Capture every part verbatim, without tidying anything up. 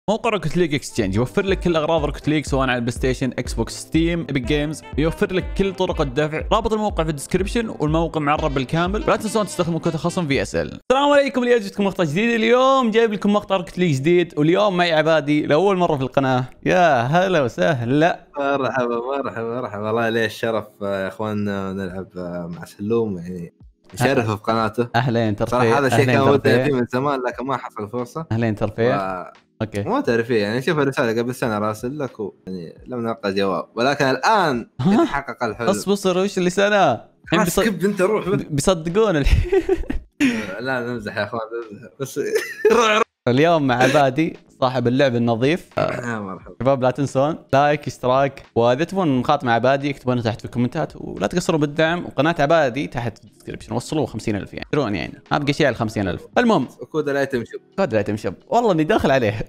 موقع روكت ليج اكسشينج يوفر لك كل اغراض روكت ليج سواء على البلاي ستيشن، اكس بوكس، ستيم، ايبك جيمز. يوفر لك كل طرق الدفع. رابط الموقع في الديسكربشن والموقع معرب بالكامل. لا تنسون تستخدموا كود خصم في اس ال. السلام عليكم، اليوم جبتكم مقطع جديد. اليوم جايب لكم مقطع روكت ليج جديد، واليوم معي عبادي لاول مره في القناه. يا هلا وسهلا. مرحبا مرحبا مرحبا، والله لي الشرف يا اخوان نلعب مع سلوم، يعني يشرف في قناته. اهلين ترفيه. صراحه هذا الشيء كان ودي فيه ترفيه. من زمان لكن ما حصل فرصه. اهلين ترفيه. و... اوكي مو ترفيه، يعني شوف الرساله قبل سنه راسل لك و... يعني لم نلقى جواب، ولكن الان يتحقق الحلم. اصبر اصبر، وش اللي سنه؟ الحين بيصد... بيصد... انت روح بيصدقون الحين. لا نمزح يا اخوان بس. اليوم مع عبادي صاحب اللعب النظيف. يا مرحبا شباب، لا تنسون لايك، اشتراك، واذا تبون نقاط مع عبادي اكتبونا تحت في الكومنتات، ولا تقصروا بالدعم. وقناه عبادي تحت في الديسكربشن، وصلوا خمسين ألف يعني درون، يعني ما بقى شيء على خمسين ألف. المهم كود الايتم شوب، كود الايتم شوب، والله اني داخل عليه.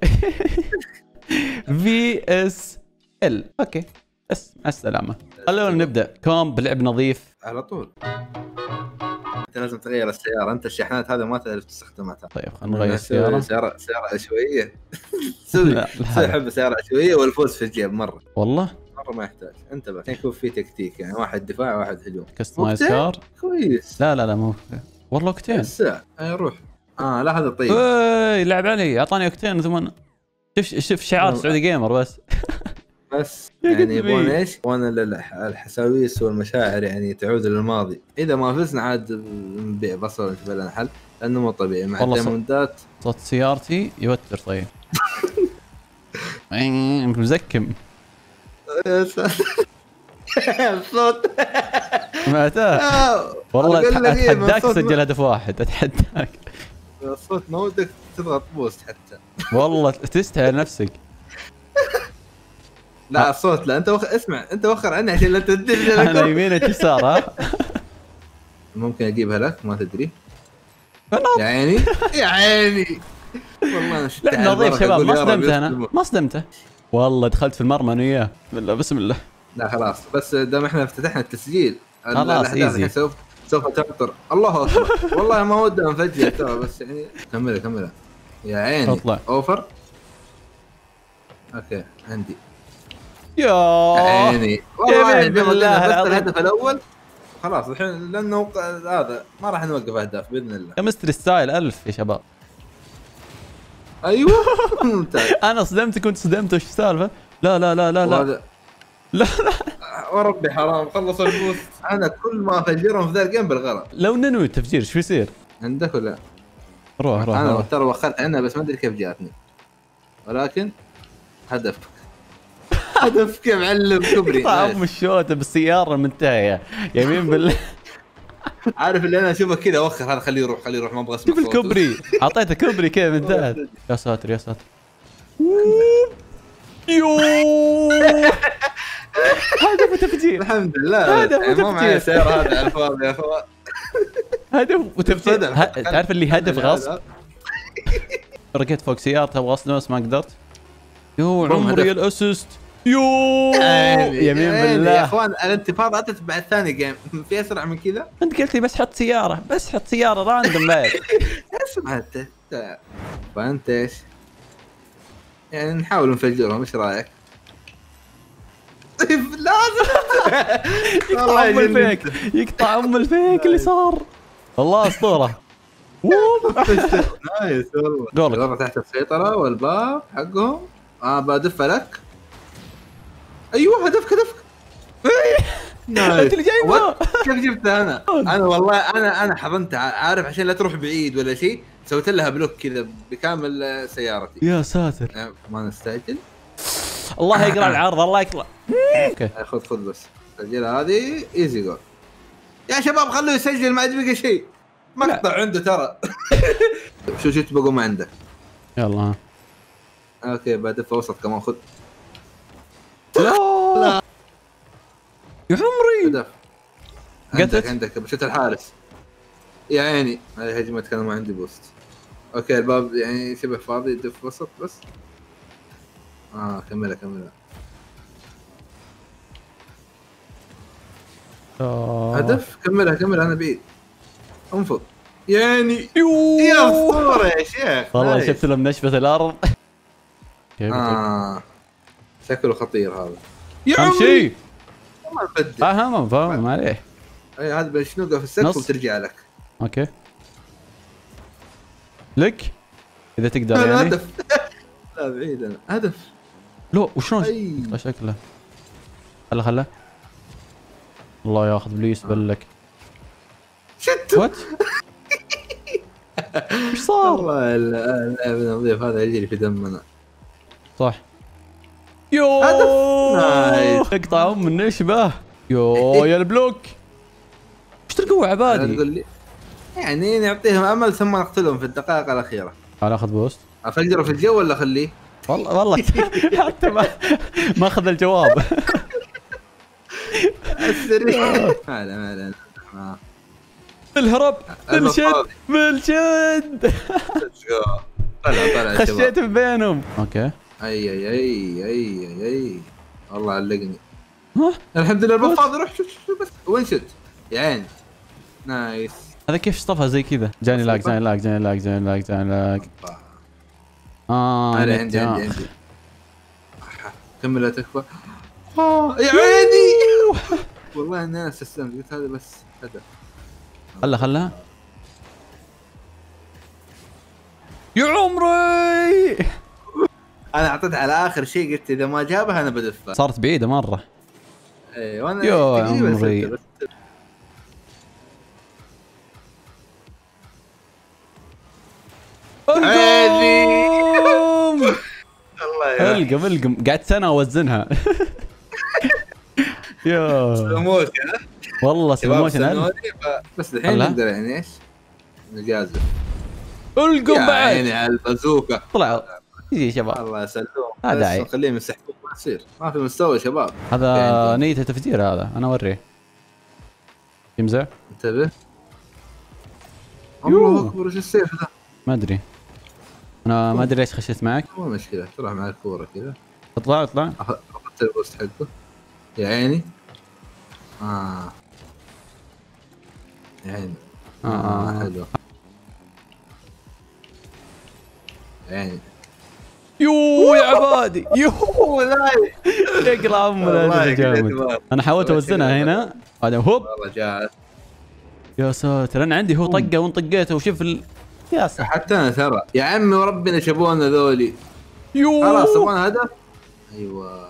في اس ال. اوكي بس مع السلامه. خلونا نبدا كوم بلعب نظيف على طول. انت لازم تغير السياره، انت الشحنات هذا ما تعرف تستخدمها. طيب خلينا نغير السياره. سياره سياره عشوائيه. سوي سوي حب سياره عشوائيه والفوز في الجيب مره والله مره ما يحتاج. انت بس يكون في تكتيك، يعني واحد دفاع واحد هجوم. كستمايز كار كويس. لا لا لا مو والله اوكتين. الساعه اي روح. اه لا هذا طيب. اي لعب علي، اعطاني اوكتين ثم شوف شوف شعار سعودي جيمر بس. بس يعني يبون ايش؟ يبون الحساويس والمشاعر يعني تعود للماضي. اذا ما فزنا عاد نبيع بصل ونشوف لنا حل، لانه مو طبيعي مع الديموندات. صوت سيارتي يوتر. طيب مزكم الصوت سمعته والله. اتحداك تسجل هدف واحد، اتحداك. الصوت ما ودك تضغط بوست حتى والله تستاهل نفسك. لا الصوت لا، انت وخ... اسمع انت وخر عني عشان لا تدري. انا يمينك يسار. ها ممكن اجيبها لك ما تدري. يا عيني يا عيني والله لعب نظيف شباب. ما صدمته انا، ما صدمته والله. دخلت في المرمى انا وياه. بسم الله بسم الله. لا خلاص بس دام احنا افتتحنا التسجيل خلاص ايزي. سوف سوف تمطر. الله اكبر والله ما ودي انفجر ترى، بس يعني كملها كملها يا عيني. اطلع اوفر. اوكي عندي يا عيني والله. بالله العظيم الهدف الاول خلاص الحين، لانه هذا ما راح نوقف اهداف باذن الله. كمستري ستايل ألف يا شباب. ايوه ممتاز. انا صدمتك وانت صدمت. وش السالفه؟ لا لا لا لا لا لا لا وربي حرام خلص البوست. انا كل ما افجرهم في ذا الجيم بالغلط. لو ننوي التفجير شو يصير؟ عندك ولا؟ روح روح انا روح. ترى وخرت عنها بس ما ادري كيف جاتني، ولكن هدف. هدف يا معلم كبري. طعم الشوطه بالسياره المنتهيه يمين بالله. عارف اللي انا اشوفه كذا وخر هذا، خليه يروح خليه يروح ما ابغى اسمع شوف الكوبري. اعطيته كوبري كيف انتهت. يا ساتر يا ساتر. يوه هدف وتفجير. الحمد لله. هدف وتفجير. ما معي سيارة هذا على الفاضي يا اخوان. هدف وتفجير. تعرف اللي هدف غصب. ركيت فوق سيارته ابغى اصدمه بس ما قدرت. يو عمري الاسيست. يو يمين بالله يا اخوان الانتفاضه لا تتبع الثاني جيم في اسرع من كذا. انت قلت لي بس حط سياره، بس حط سياره راندوم بعد. اسمع انت فانت ايش يعني نحاول نفجرهم، ايش رايك؟ لازم يقطع ام الفيك، يقطع ام الفيك اللي صار. والله اسطوره. نايس والله. جولك تحت السيطره والباب حقهم. اه بدف لك. ايوه هدفك هدفك. انت اللي جايبه. كيف جبته انا؟ انا والله انا انا حضنت عارف عشان لا تروح بعيد ولا شيء، سويت لها بلوك كذا بكامل سيارتي. يا ساتر ما نستعجل. الله يقرا العرض الله يقرا. اوكي خذ خذ بس سجلها هذه ايزي جول يا شباب. خلوه يسجل ما عاد بقى شيء. مقطع عنده ترى. شو شو تبغوا ما عندك؟ يلا ها اوكي بدف وسط كمان خذ. لا لا يا عمري. هدف عندك عندك بشوت الحارس يا عيني. هذه هجمتك انا ما عندي بوست. اوكي الباب يعني شبه فاضي دف وسط بس. اه كملها كملها. هدف كملها كملها. انا بعيد انفض يعني. يا اسطوره يا شيخ والله شفت لهم نشفة الارض. اه شكله خطير هذا يا عمي. ما نبدل. فاهم فاهم ما عليه. اي هذا بنشنقه في السقف وترجع لك. اوكي لك اذا تقدر يعني يعني. هدف. لا بعيد انا هدف. لا وشلون أي. شكله. خله خله الله ياخذ بليس بلك. شت وات ايش صار؟ والله اللاعب النظيف هذا يجري في دمنا. صح. يو نايس. اقطع ام النشبه. يو يا البلوك. ايش تلقوا عبادي؟ تقول لي يعني نعطيهم امل ثم نقتلهم في الدقائق الاخيره. تعال اخذ بوست. افجره في الجو ولا اخليه؟ والله والله حتى ما ما اخذ الجواب. السريع. ما لا ما لا الهرب بالشد بالشد. طلع طلع خشيت من بينهم. اوكي اي اي اي اي اي والله علقني. ها الحمد لله الباب فاضي. روح شوف شوف بس وين شت يا عين. نايس. هذا كيف اصطفى زي كذا؟ جاني لاك جاني لاك جاني لاك جاني لاك جاني لاك. اه انا عندي عندي عندي. كمل لا تكفى. اه يا عيني. والله اني انا استسلمت قلت هذا بس هدف. خله خله يا عمري. انا اعطيت على اخر شيء قلت اذا ما جابها انا بدفها. صارت بعيده مره. اي وانا يا عمري. القم الله القم القم قعدت سنه اوزنها. يا سلموك والله سلموشن. بس الحين نقدر يعني ايش نجازف. القم بعد يعني على البازوكا طلع يجي شباب. الله يسلمك. هذا بس نخليهم يسحبون ما يصير. ما في مستوى شباب. هذا نيته تفجير هذا. انا اوريه يمزح. انتبه. الله اكبر ايش السيف ذا؟ ما ادري انا ما ادري ليش خشيت معك. مو مشكله تروح مع الكوره كذا. اطلع اطلع. اخذت البوست حقه يا عيني. اه يا عيني. اه, آه. حلو يا عيني. يو يا عبادي. يو لا يقرا عمره جامد. انا حاولت اوزنها هنا هذا هوب والله جاءت. يا ساتر انا عندي هو طقه وان طقيته وشوف ال... يا ساتر حتى انا ترى يا عمي وربنا شبونا ذولي. يو خلاص تبغون هدف. ايوه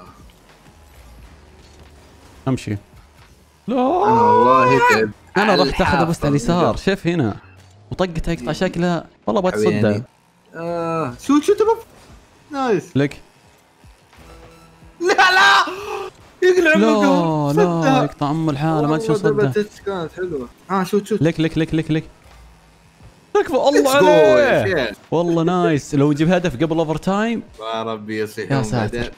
امشي. لا انا والله تعب. انا رحت اخذ بس على اليسار. شوف هنا وطقته يقطع شكلها والله بتصدى. اه شو شو تبغى. نايس لك. لا لا يقلع لا لا يقطع ام الحاله ما تشوف صده. كانت حلوه. اه شوت شوت. لك لك لك لك لك تكفى الله عليه. والله نايس. لو يجيب هدف قبل اوفر تايم يا ربي يصيح. يا ساتر.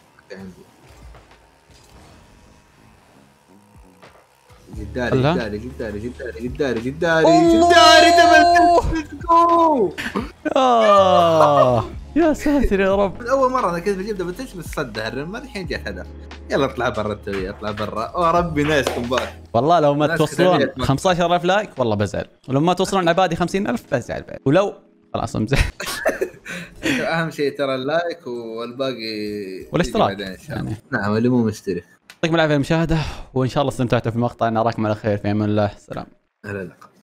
جداري جداري جداري جداري جداري جداري جداري دبل. جو آه يا ساتر يا رب. من اول مره انا كنت بجيب دبل تش بس صدها الرمى. الحين جت هدف. يلا اطلع برا التوي اطلع برا. اوه ربي نايس كومباك. والله لو ما توصلون خمسة عشر ألف لايك والله بزعل. ولو ما توصلون عبادي خمسين ألف بزعل بعد. ولو خلاص امزح. اهم شيء ترى اللايك والباقي والاشتراك يعني. نعم اللي مو مشترك. يعطيكم العافيه المشاهده وان شاء الله استمتعتوا في المقطع. نراكم على خير في امان الله. سلام. لا لا